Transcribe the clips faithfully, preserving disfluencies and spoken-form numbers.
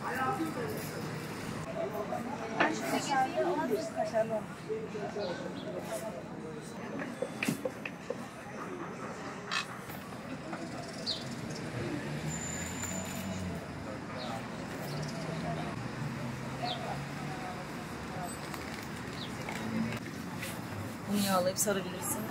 Bunu yağlayıp sarabilirsin.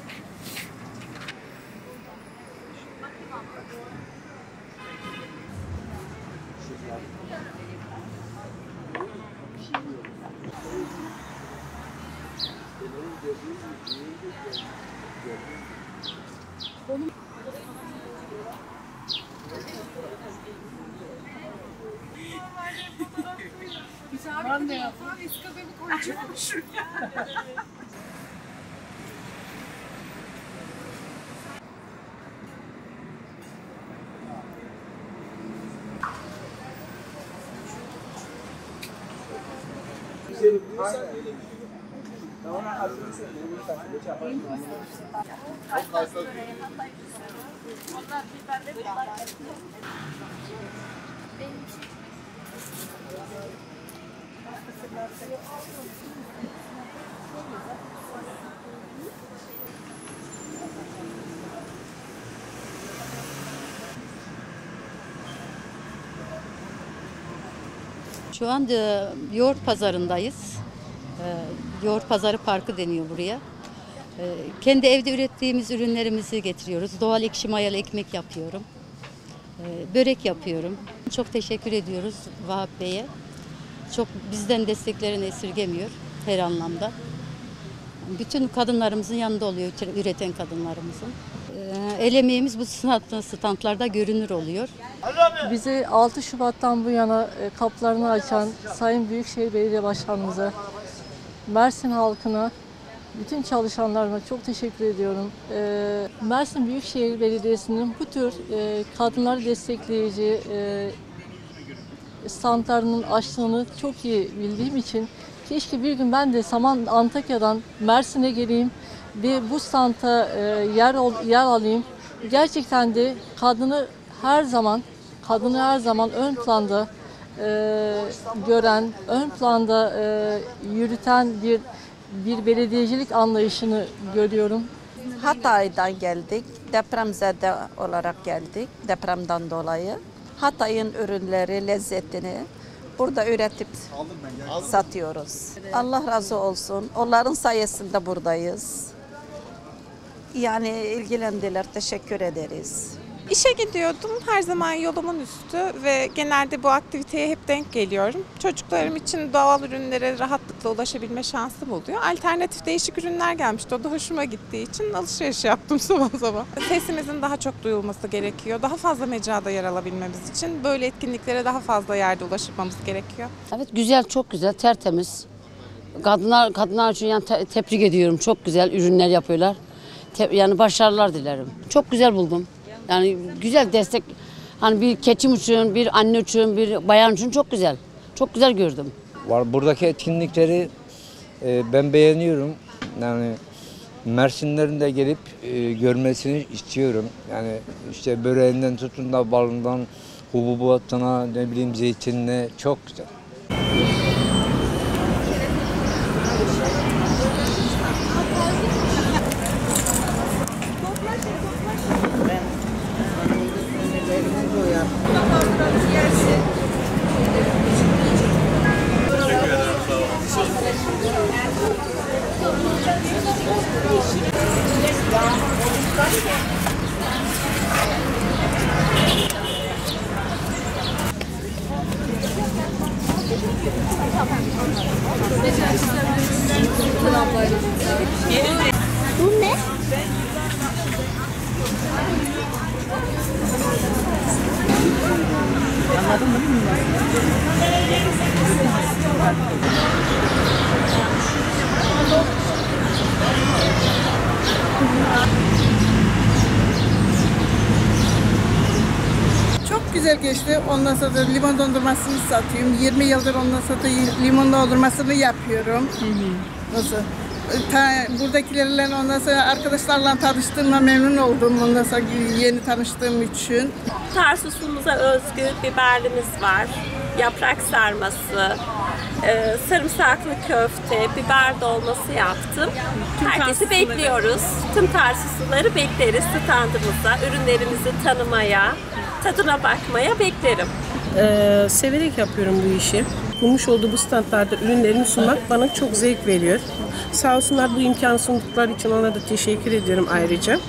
Ben de yaptım. İskabeli koyacakmışım. Şu an e, yoğurt pazarındayız. E, yoğurt pazarı parkı deniyor buraya. E, kendi evde ürettiğimiz ürünlerimizi getiriyoruz. Doğal ekşi mayalı ekmek yapıyorum. E, börek yapıyorum. Çok teşekkür ediyoruz Vahap Bey'e. Çok bizden desteklerini esirgemiyor her anlamda. Bütün kadınlarımızın yanında oluyor, üreten kadınlarımızın. E, el emeğimiz bu standlarda görünür oluyor. Bizi altı Şubat'tan bu yana kapılarını açan Sayın Büyükşehir Belediye Başkanımıza, Mersin halkına, bütün çalışanlarına çok teşekkür ediyorum. Mersin Büyükşehir Belediyesi'nin bu tür kadınları destekleyici standlarının açtığını çok iyi bildiğim için keşke bir gün ben de Saman Antakya'dan Mersin'e geleyim ve bu standa yer, yer alayım. Gerçekten de kadını her zaman kadını her zaman ön planda e, gören, ön planda e, yürüten bir bir belediyecilik anlayışını görüyorum. Hatay'dan geldik, depremzede olarak geldik, depremden dolayı. Hatay'ın ürünleri, lezzetini burada üretip satıyoruz. Allah razı olsun, onların sayesinde buradayız. Yani ilgilendiler, teşekkür ederiz. İşe gidiyordum, her zaman yolumun üstü ve genelde bu aktiviteye hep denk geliyorum. Çocuklarım için doğal ürünlere rahatlıkla ulaşabilme şansım oluyor. Alternatif değişik ürünler gelmişti, o da hoşuma gittiği için alışveriş yaptım sabah sabah. Sesimizin daha çok duyulması gerekiyor, daha fazla mecrada yer alabilmemiz için böyle etkinliklere daha fazla yerde ulaşmamız gerekiyor. Evet, güzel, çok güzel, tertemiz. Kadınlar kadınlar için yani te tebrik ediyorum, çok güzel ürünler yapıyorlar. Te yani başarılar dilerim. Çok güzel buldum. Yani güzel destek, hani bir keçim için, bir anne için, bir bayan için çok güzel. Çok güzel gördüm. Var buradaki etkinlikleri e, ben beğeniyorum. Yani Mersinlerin de gelip e, görmesini istiyorum. Yani işte böreğinden tutun da balından, hububatına, ne bileyim zeytinine çok güzel. Bu ne? Anladın mı? Çok güzel geçti. Ondan sonra limon dondurmasını satıyorum. yirmi yıldır ondan sonra limon dondurmasını yapıyorum. Hı hı. Nasıl? Ta- buradakilerle ondan sonra arkadaşlarla tanıştığıma memnun oldum. Ondan sonra yeni tanıştığım için. Tarsus'umuza özgü biberlimiz var, yaprak sarması, e, sarımsaklı köfte, biber dolması yaptım. Herkesi bekliyoruz. Tüm Tarsusluları bekleriz standımıza, ürünlerimizi tanımaya, tadına bakmaya beklerim. Ee, severek yapıyorum bu işi. Kurmuş olduğu bu standlarda ürünlerimi sunmak bana çok zevk veriyor. Sağ olsunlar bu imkanı sundukları için ona da teşekkür ediyorum ayrıca.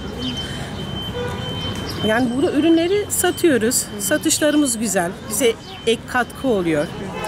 Yani burada ürünleri satıyoruz. Satışlarımız güzel. Bize ek katkı oluyor.